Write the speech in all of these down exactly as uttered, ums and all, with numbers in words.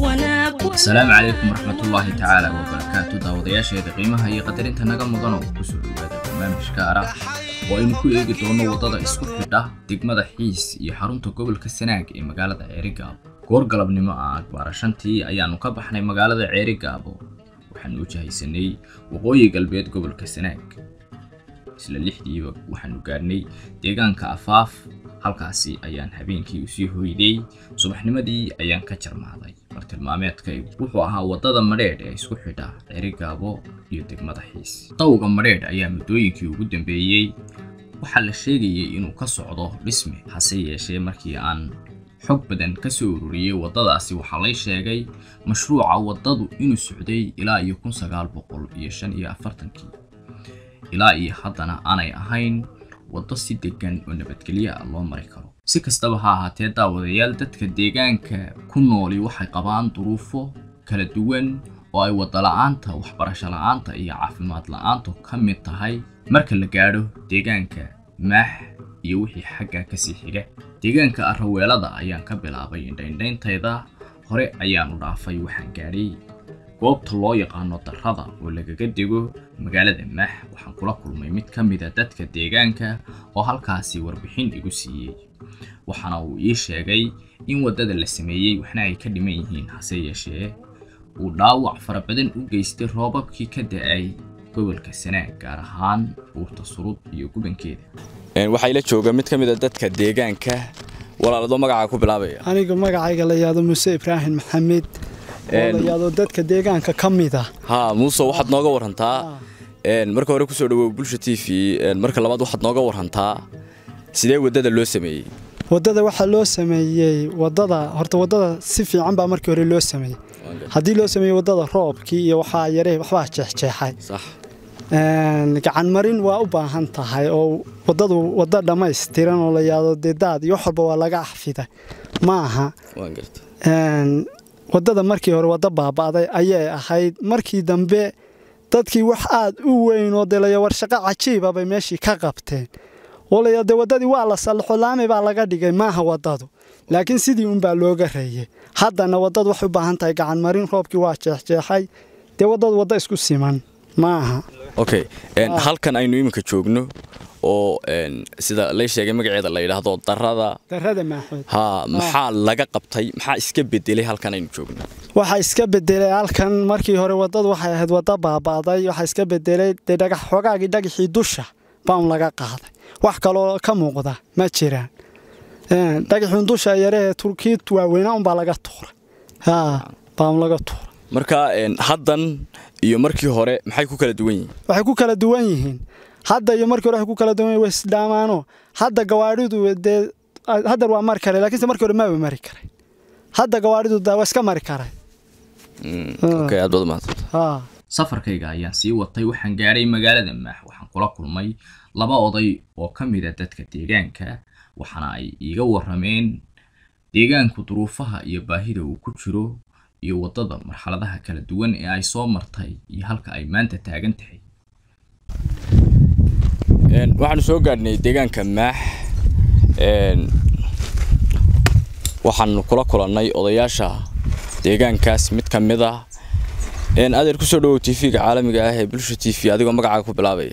السلام عليكم ورحمة الله تعالى وبركاته. داودياشيد قيمها هي قدرينتا naga mudan oo ku soo dhawaada barnaamijka ara oo aynu ku eegi doono wadada isku xidha degmada Xiis iyo xarunta gobolka Sanaag ee magaalada Ceerigaabo. goor galabnimo ah barashantii ayaanu ka baxnay magaalada Ceerigaabo waxaanu wajahaysanay waqooyi galbeed gobolka Sanaag. isla lixdiiba waxaanu gaarnay deegaanka Afaaf, halkaasi ayaan habeenkii u sii hooyday. subaxnimadii ayaan ka jarmaaday bartilmaameedka wuxuu ahaa wadada Madheedh ee isku xidha Ceerigaabo iyo degmada Xiis. Tawga Madheedh ayaa muddooyinkii ugu dambeeyay waxa la sheegayay inuu ka socdo dhisme, hase yeeshee markii aan xog badan ka soo ururiyay wadadaasi waxa la sheegay mashruuca wadadu inuu socday ilaa iyo kun sagaal boqol iyo shan iyo afartan ilaa iyo haddana aanay ahayn wado si degan oo nabadgelyo ah loo mari karo. si kastaba ha ahaatee daawadayaal dadka deegaanka ku nool waxay qabaan duruufo kala duwan oo ay wada la'aanta, waxbarasho la'aanta iyo caafimaad la'aanta ka mid tahay. marka la gaadho deegaanka Maax iyo wixii xagga ka sii xiga deegaanka Arraweelada ayaan ka bilaabay indhaynteeda hore ayaan u dhaafay waxaan gaadhay goobta loo yaqaan darrada oo lagaga digo magaalada Maax. waxaan kula kulmay mid ka mid ah dadka deegaanka oo halkaasi warbixin igu siiyay, waxaana uu ii sheegay in wadada la sameeyay waxna ay ka dhiman yihiin, hase yeeshee uu dhaawac fara badan u geystay roobabkii ka da'ay gobolka Sanaag, gaar ahaan buurta Surud iyo gubankeeda. waxay la jooga mid ka mid ah dadka deegaanka. walaalado magaca ku bilaabaya. aniga magacayga la yiraahdo Muuse Ibrahim Maxamed oo la yiraahdo dadka deegaanka kamid ah. ha Muuse waxaad nooga warantaa een marka hore ku soo dhawow Bulsho T V, een marka labaad waxaad nooga warantaa sidee wadada loo sameeyay. wadada waxa loo sameeyay wadada horta wadada si fiican baa markii hore loo sameeyay. hadii loo sameeyay wadada roobkii iyo waxa yaree waxba jeexjeexay sax een gacan marin waa u baahan tahay oo wadadu wada dhameystiran oo la yiraahdo deedaad iyo waxba waa laga xafiday maaha. waan gartay een wadada markii hore wada baabaaday ayay ahayd. markii dambe dadkii wax aad u weyn oo delaya war shaqo cajiib ah bay meeshii ka qabteen. walaal de wadadii waa la salaxo laamay baa laga dhigay maaha wadadu, laakiin sidii un baa looga reeyay. haddana wadadu wax u baahan tahay gacan marin, roobkii waa jeexjeexay, de wadadu wada isku siman maaha. okay een halkan aynu iminka joogno oo een sida la sheegay magaceeda la yiraahdo darrada darrada Maaxood. ha maxaa laga qabtay, maxaa iska bedelay halkan aynu joogno? waxa iska bedelay halkan markii hore wadadu waxay ahayd wada baabaaday. waxa iska bedelay de dhagax xogaagii dhagaxii dusha baan laga qaaday, wax kale oo ka muuqda ma jiraan. een dhagaxun dusha yaree Turkiid waa weynaa un baa laga tuuray. ha baan laga tuuray. marka een haddan iyo markii hore maxay ku kala duwan yihiin? waxay ku kala duwan yihiin hadda iyo markii hore waxay ku kala duwan yihiin wasdaamaano. hadda gawaaridu de hadda waa mar kale, laakiin markii hore ma way mari karay. hadda gawaaridu da waa iska mari karay. okay aad wada maad. ha safarkayga ayaan sii watay waxaan gaaray magaalada Maax. waxaan kula kulmay laba oday oo ka mid ah dadka deegaanka, waxaana ay iiga warameen deegaanku duruufaha iyo baahida uu ku jiro iyo wadada marxaladaha kala duwan ee ay soo martay iyo halka ay maanta taagan tahay. een waxaan soo gaarnay deegaanka Maax. een waxaan kula kulannay odayaasha deegaankaas mid ka mid ah. een adeer ku soo dhawow T V-ga caalamiga ah ee Bulsho T V adigoo magacaaga ku bilaabaya.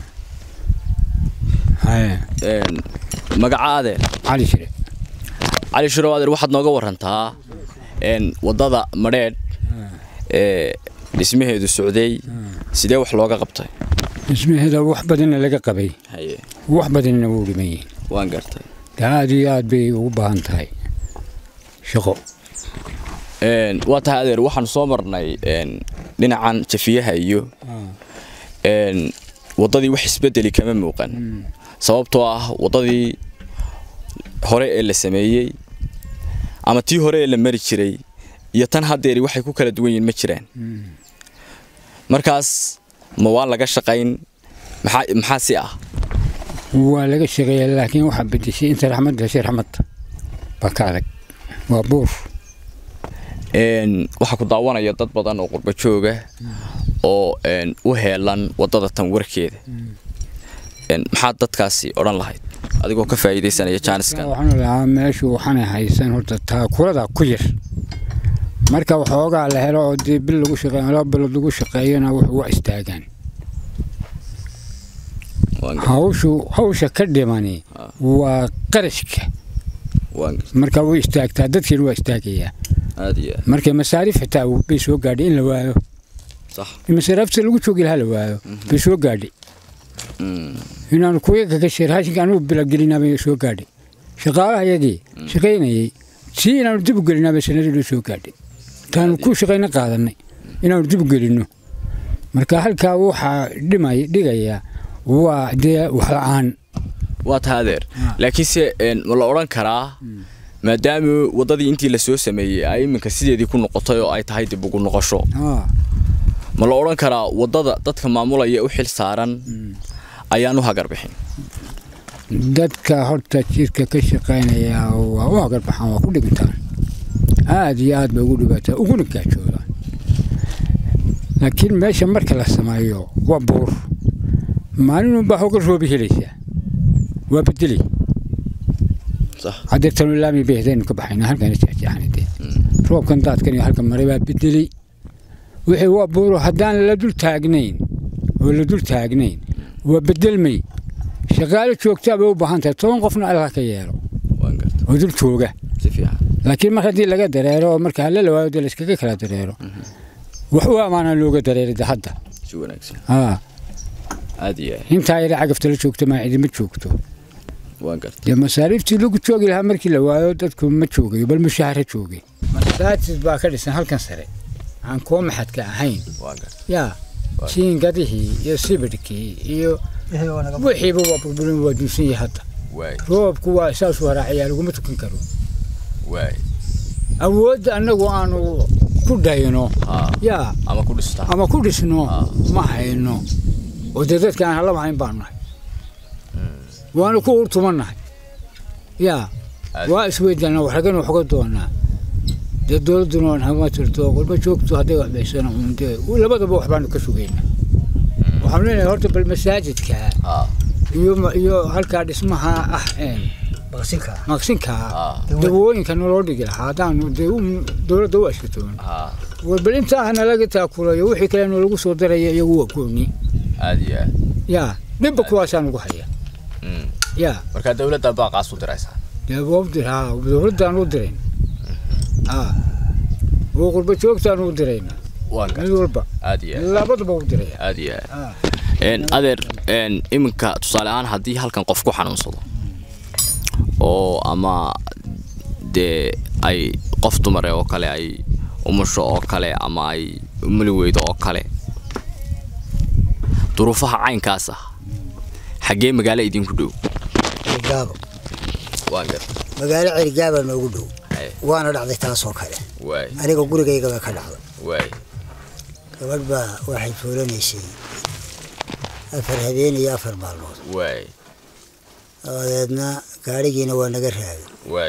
haye een magaca adeer Ali Shire. Ali Shire adeer waxaad nooga warantaa een wadada Madheedh ee dhismaheedu socday sidee wax looga qabtay? dhismaheeda wax badan laga qabay. haye wax badan wuu dhimay. waan gartay. taadi aad bay ugu baahan tahay shaqo. een waa tahay adeer waxaan soo marnay een dhinacan jafiyaha iyo een wadadii wax isbedeli kama muuqan, sababtoo ah wadadii hore ee la sameeyay ama tii hore ee la mari jiray iyo tan haddeeri waxay ku kala duwan yihiin ma jiraan. markaas ma waa laga shaqayn maxaa maxaa si ah? waa laga shaqeeyay laakiin waxa bedeshay inta raxmad la raxmad bakaad waa buur. een waxa ku daawanaya dad badan oo qurba jooga oo een u heelan wadada tan warkeeda. een maxaa dadkaasi oran lahayd adigoo ka faa'iideysanaya chance-kan? waxaan lahaa meeshu waxaan haysan horta taakurada ku yar marka waxoogaa la helo oo dee bil lagu shaqeeyo laba bilood lagu shaqeeyana wuxuu waa istaagaan hawshu hawsha ka dhimani waa qarashka marka way istaagtaa dadkiina waa istaagayaa marka masaariif xitaa bay soo gaadhay in la waayo صح المسافة اللي قلت وقيلها له بسوق قادي هنا أنا كويك كشير هاش كانوا بلا قلنا بسوق قادي شغالة يدي شقينا يي سينا نجيب قلنا بس نريد سوق قادي كانوا كل شقينا قادني هنا نجيب قلنا مركا هالكا وحا دماي دقيا ودي وحلعان واتهادر لكن سي والله أوران كرا ما دام وضدي أنتي لسوء سمي أي من كسيدي يكون نقطة أو أي تهيد بقول نقاشو ما la oran karaa wadada dadka maamulaya u xil saaran ayaan u hagar bixin dadka horta jirka ka shaqeynaya waa u hagar baxan waa ku dhigantaan aad iyo aad bay ugu dhibaataa ugu nagaajooda laakiin meesha marka la sameeyo waa buur maalin baa hoga roobi helaysa waa bedeli صح hadda tan laami behdeen ka baxayna halkan jeexjeexanay roobkan daadkan iyo halkan maray baa bedeli wixii waa buuro haddaan la dul taagnayn oo la dul taagnayn waa bedelmay shaqaale joogtaa bay u baahan tahay toban qofna Allah ka yeelo oo dul jooga si fiican laakiin marka hadii laga dareero marka la lawaayo dal iskaga kala dareero wax waa maana looga dareeray hadda si wanaagsan haa aadiya inta ay lacagta la joogto ma idin ma joogto waan gartay ya masaariiftii lagu joogi lahaa markii la waayo dadku ma joogayo bal mushaar joogay masaajid baa ka dhisan halkan sare aan koo maxadka ahayn ya siin gadihii iyo sibirkii iyo wixii buu burburin waa dunsan yahay hadda roobku waa saas u haraaciyaa lagu tukan karo way awood anagu aanu ku dayno ya ama ku dhistaa ama ku dhisno ma hayno oo dadka aan hala hayn baan nahay waana ku urtumanahay ya waa isweydana waxagan wax ka doonaa dawladuna waxaa jirto walba joogto haday wax baysan umde labadaba wax baan ka sugayna waxaan leenahay horta bal masaajidka iyo iyo halka dhismaha ah een maqsinka maqsinka dawooyinka nolol dhigi lahaa hadaan dawladda u ashkatoon walba inta ahna laga taakulayo wixii kale inuu lagu soo darayo iyagu waa gooni aadiya ya dhibba kuwaasaan ugu haya ya marka dawladda baa qaas u diraysa dawladda dawladda aan u direen آه وقلب شوكت أنا ودرينا وانك الوربا عادية لا بدو بودري عادية آه. إن أدر إن إمك تصال عن هدي هل كان قفكو حنون صدا أو أما de ay qof dumar oo kale ay umusho oo kale ama ay umulweedo oo kale duruufaha caynkaas ah xagee magaalo idinku dhow gaabo waan gar magaalo cirgaaba noogu dhow waana dhacday taas oo kale way aniga gurigayga ka dhacday way gabadha waxay fuulanaysay afar habeen iyo afar maalmood way adeedna gaarigiina waa naga raagay way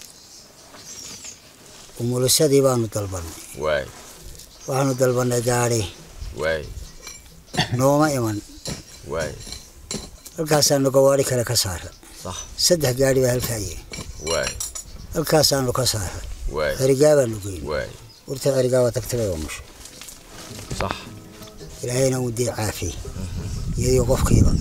umulusadii baanu dalbanay way waxaanu dalbanay gaari way nooma iman way halkaasaanu gawaari kale ka saaray صح saddex gaari baa halkaa yiri way halkaasaanu ka saaray way cirgaabaanu geeyay way urta cirgaaba tagtay oo mush صح ilaahayna uu dii caafi iyo qofkiiba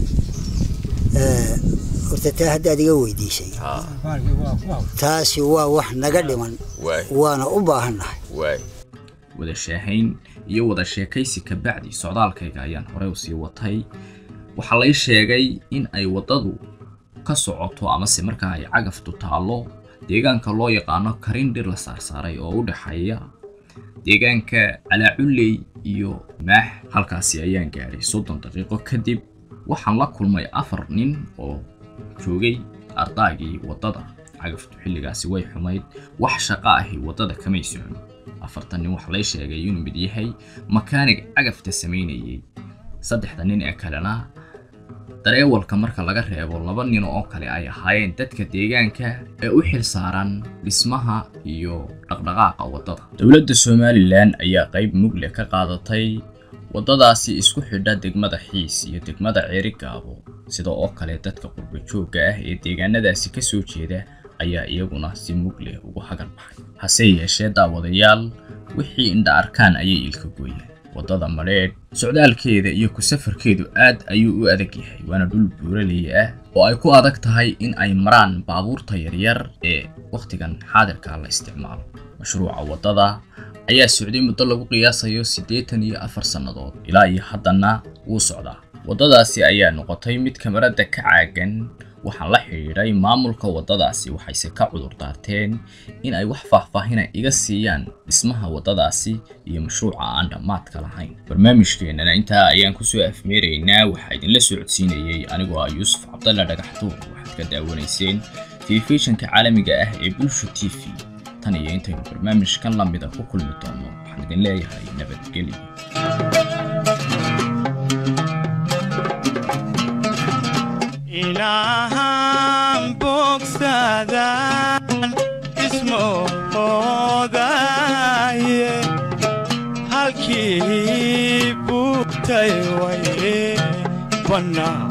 ee urta taa hadda adiga weydiisay taasi waa wax naga dhiman waana u baahanahay way wada shaahayn iyo wada sheekaysi ka bacdi socdaalkayga ayaan hore u sii watay waxa la sheegay in ay wadadu ka socoto ama si markaa ay cagaftu taalo deegaanka loo yaqaano Karindhir la saarsaaray oo u dhaxaya deegaanka Alaaculey iyo Maax halkaasi ayaan gaaray soddon daqiiqo kadib waxaan la kulmay afar nin oo joogay ardaagii wadada cagaftu xilligaasi way xumayd wax shaqo ah wadada kamay socon afartan nin wax la sheegay inuu mid yahay makaanig cagafta sameynayay saddexda nin ee kalena dareewalka marka laga reebo laba nin oo kale ay ahaayeen dadka deegaanka ee u xil saaran dhismaha iyo dhaqdhaqaaqa wadada dawladda Soomaaliland ayaa qayb mugle ka qaadatay wadadaasi isku xidha degmada Xiis iyo degmada Ceerigaabo sida oo kale dadka qurbo joogga ah ee deegaanadaasi ka soo jeeda ayaa iyaguna si mug leh ugu hagar baxay hase yeeshee daawadayaal wixii indha arkaan ayay ilka gooyeen wadada Mareedh socdaalkeeda iyo ku safarkeedu aad ayuu u adag yahay waana dhul buuraley ah oo ay ku adag tahay in ay maraan baabuurta yaryar ee waqtigan xaadirka la isticmaalo mashruuca wadada ayaa socday muddo lagu qiyaasayo siddeetan iyo afar sanadood ilaa iyo haddana wuu socdaa wadadaasi ayaa noqotay mid kamarada ka caagan waxaan la xiriiray maamulka wadadaasi waxayse ka cudur daarteen in ay wax faahfaahin iga siiyaan dhismaha wadadaasi iyo mashruuca aan dhamaadka lahayn barnaamijkeena inta ayaan ku soo afmeeraynaa waxa idin la socodsiinayay anigoo ah Yuusuf Cabdalla Dhagaxtuur waxaad ka daawanayseen telefishinka caalamiga ah ee Bulsho T V tan iyo intaynu barnaamijkan la mid ah ku kulmi doono waxaan idin leeyahay nabadgelyo ilahan bogsadan ismoodaye halkii bugtay waye banaa